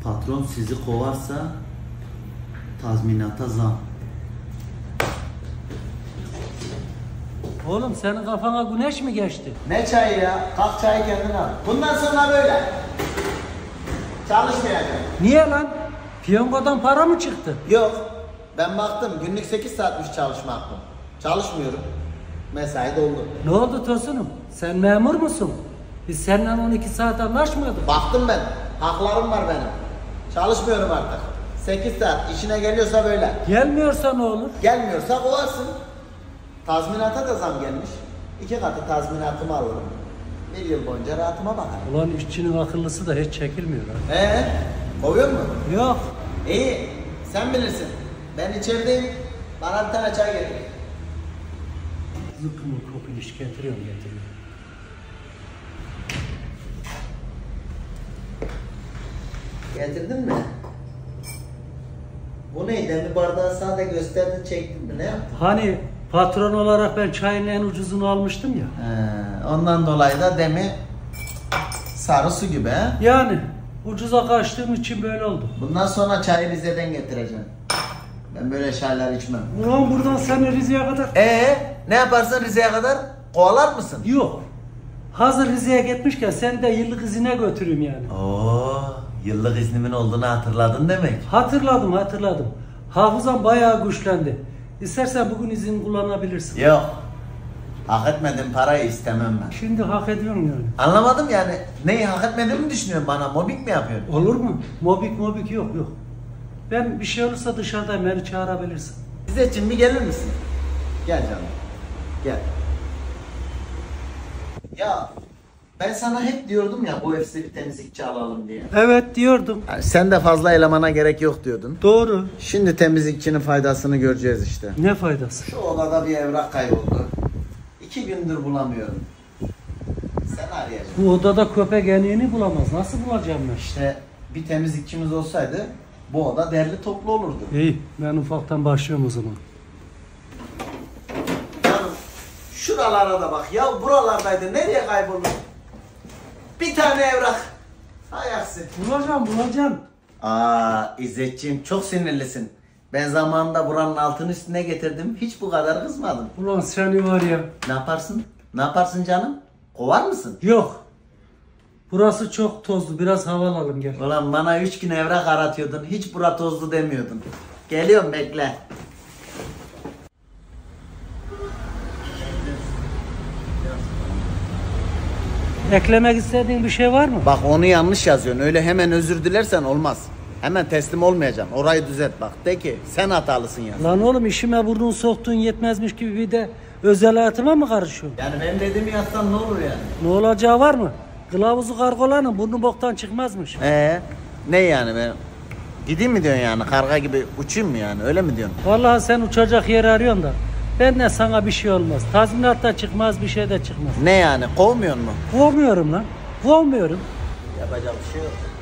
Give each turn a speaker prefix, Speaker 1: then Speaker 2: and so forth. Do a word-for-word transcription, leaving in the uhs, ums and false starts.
Speaker 1: Patron sizi kovarsa tazminata zam.
Speaker 2: Oğlum senin kafana güneş mi geçti?
Speaker 1: Ne çayı ya? Kalk çayı kendin al. Bundan sonra böyle. Çalışmayacağım.
Speaker 2: Niye lan? Piyangodan para mı çıktı?
Speaker 1: Yok. Ben baktım günlük sekiz saatmiş çalışma hakkım. Çalışmıyorum. Mesai doldu.
Speaker 2: Ne oldu Tosunum? Sen memur musun? Biz seninle on iki saat anlaşmadık.
Speaker 1: Baktım ben. Haklarım var benim. Çalışmıyorum artık. sekiz saat işine geliyorsa böyle.
Speaker 2: Gelmiyorsa ne olur?
Speaker 1: Gelmiyorsa kovarsın. Tazminata da zam gelmiş. İki katı tazminatımı alırım. Bir yıl boyunca rahatıma bakarım.
Speaker 2: Ulan işçinin akıllısı da hiç çekilmiyor ha.
Speaker 1: Ee, kovuyor mu?
Speaker 2: Yok.
Speaker 1: İyi, sen bilirsin. Ben içerideyim. Bana bir tane çay getir.
Speaker 2: Zıkkımın kopun iş getiriyorum getiriyorum.
Speaker 1: Getirdin mi? Bu neydi? Bir bardağı sade gösterdin, çektin mi? Ne yaptın?
Speaker 2: Hani patron olarak ben çayın en ucuzunu almıştım ya.
Speaker 1: He, ondan dolayı da demi sarı su gibi he?
Speaker 2: Yani ucuza kaçtığım için böyle oldu.
Speaker 1: Bundan sonra çayı Rize'den getireceğim. Ben böyle çaylar içmem.
Speaker 2: Ulan buradan sen Rize'ye kadar...
Speaker 1: Ee, ne yaparsın Rize'ye kadar? Kovalar mısın?
Speaker 2: Yok. Hazır Rize'ye gitmişken seni de yıllık izine götüreyim yani.
Speaker 1: Oo, yıllık iznimin olduğunu hatırladın demek.
Speaker 2: Hatırladım hatırladım. Hafızam bayağı güçlendi. İstersen bugün izin kullanabilirsin.
Speaker 1: Yok. Hak etmedim parayı istemem ben.
Speaker 2: Şimdi hak ediyorum yani.
Speaker 1: Anlamadım yani. Neyi hak etmediğimi düşünüyorsun bana? Mobbing mi yapıyorsun?
Speaker 2: Olur mu? Mobbing mobbing yok yok. Ben bir şey olursa dışarıdayım, beni çağırabilirsin.
Speaker 1: İzzetciğim bir gelir misin? Gel canım. Gel. Ya ben sana hep diyordum ya bu evde bir temizlikçi alalım diye.
Speaker 2: Evet diyordum.
Speaker 1: Yani sen de fazla elemana gerek yok diyordun.
Speaker 2: Doğru.
Speaker 1: Şimdi temizlikçinin faydasını göreceğiz işte.
Speaker 2: Ne faydası?
Speaker 1: Şu odada bir evrak kayboldu. İki gündür bulamıyorum. Sen arayacaksın.
Speaker 2: Bu odada köpek eniğini bulamaz. Nasıl bulacağım ben?
Speaker 1: İşte bir temizlikçimiz olsaydı bu oda derli toplu olurdu.
Speaker 2: İyi, ben ufaktan başlıyorum o zaman.
Speaker 1: Canım şuralara da bak ya, buralardaydı, nereye kayboldu? Bir tane evrak. Hay aksi.
Speaker 2: Bulacağım bulacağım.
Speaker 1: Aa İzzetciğim çok sinirlisin. Ben zamanında buranın altını üstüne getirdim. Hiç bu kadar kızmadım.
Speaker 2: Ulan seni var ya.
Speaker 1: Ne yaparsın? Ne yaparsın canım? Kovar mısın?
Speaker 2: Yok. Burası çok tozlu, biraz hava alalım gel.
Speaker 1: Ulan bana üç gün evrak aratıyordun. Hiç bura tozlu demiyordun. Geliyorum, bekle.
Speaker 2: Eklemek istediğin bir şey var mı?
Speaker 1: Bak onu yanlış yazıyorsun. Öyle hemen özür dilersen olmaz. Hemen teslim olmayacağım. Orayı düzelt bak. De ki sen hatalısın yaz.
Speaker 2: Lan oğlum işime burnunu soktuğun yetmezmiş gibi bir de özel hayatıma mı karışıyorsun?
Speaker 1: Yani benim dediğimi yazsan ne olur yani?
Speaker 2: Ne olacağı var mı? Kılavuzu kargolanın burnu boktan çıkmazmış.
Speaker 1: Ee, ne yani ben? Gideyim mi diyorsun yani? Karga gibi uçayım mı yani? Öyle mi diyorsun?
Speaker 2: Vallahi sen uçacak yer arıyorsun da. Benden sana bir şey olmaz. Tazminat da çıkmaz, bir şey de çıkmaz.
Speaker 1: Ne yani? Kovmuyor mu?
Speaker 2: Kovmuyorum lan. Kovmuyorum.
Speaker 1: Yapacak bir şey yok.